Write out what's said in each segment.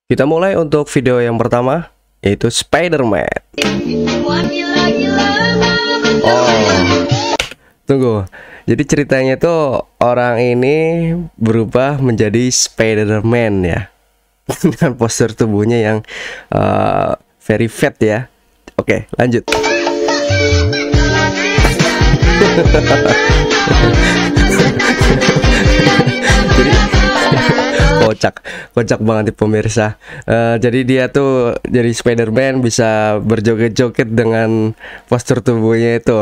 Kita mulai untuk video yang pertama, yaitu Spider-Man. Tunggu. Jadi ceritanya tuh orang ini berubah menjadi Spider-Man ya. Dengan postur tubuhnya yang very fat ya. Oke, lanjut. Jadi kocak banget nih pemirsa. Jadi dia tuh jadi Spider-Man bisa berjoget-joget dengan postur tubuhnya itu.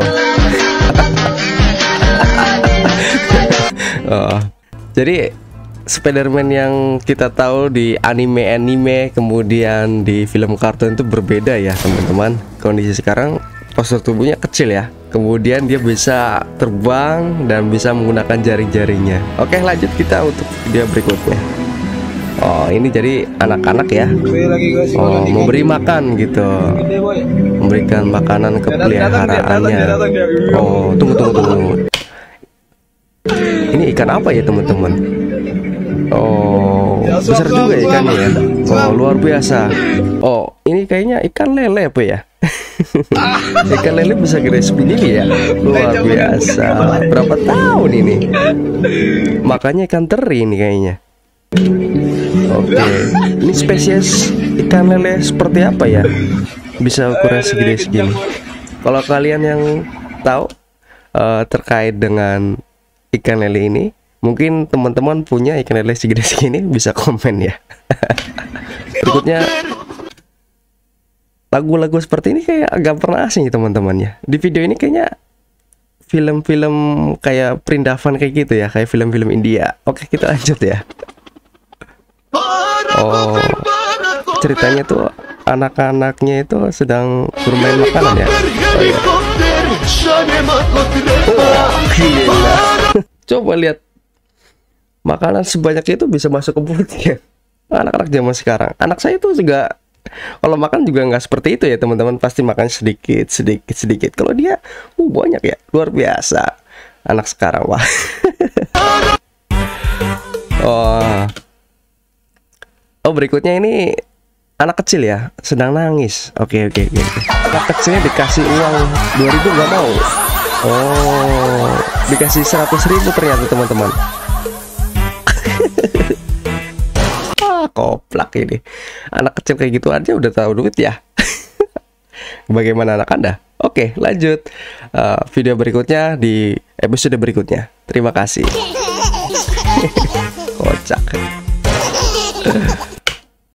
Jadi Spider-Man yang kita tahu di anime-anime kemudian di film kartun itu berbeda ya teman-teman. Kondisi sekarang postur tubuhnya kecil ya. Kemudian dia bisa terbang dan bisa menggunakan jaring-jaringnya. Oke, lanjut kita untuk video berikutnya. Oh, ini jadi anak-anak ya. Oh, memberi makan gitu. Memberikan makanan ke peliharaannya. Oh, tunggu. Ini ikan apa ya teman-teman? Oh, besar juga ikannya ya. Oh, luar biasa. Oh, ini kayaknya ikan lele apa ya? Ikan lele bisa gede segini ya. Luar biasa. Berapa tahun ini? Makanya ikan teri ini kayaknya. Oke, ini spesies ikan lele seperti apa ya? Bisa ukuran segede segini. Kalau kalian yang tahu terkait dengan ikan lele ini, mungkin teman-teman punya ikan lele segede segini, bisa komen ya. Berikutnya, lagu-lagu seperti ini kayak agak pernah asing ya teman-teman ya. Di video ini kayaknya film-film kayak perindavan kayak gitu ya, kayak film-film India. Oke, kita lanjut ya. Oh, ceritanya tuh anak-anaknya itu sedang bermain makanan ya. Oh, iya. Oh, gila. Coba lihat, makanan sebanyak itu bisa masuk ke mulutnya. Anak-anak zaman sekarang. Anak saya itu juga kalau makan juga nggak seperti itu ya teman-teman. Pasti makan sedikit. Kalau dia banyak ya, luar biasa. Anak sekarang wah. Oh, berikutnya ini anak kecil ya, sedang nangis. Oke. Anak kecilnya dikasih uang 2.000 nggak mau. Oh, dikasih 100.000 ternyata teman-teman. Koplak ini. Anak kecil kayak gitu aja udah tahu duit ya. Bagaimana anak Anda? Oke, lanjut. Video berikutnya di episode berikutnya. Terima kasih. Kocak.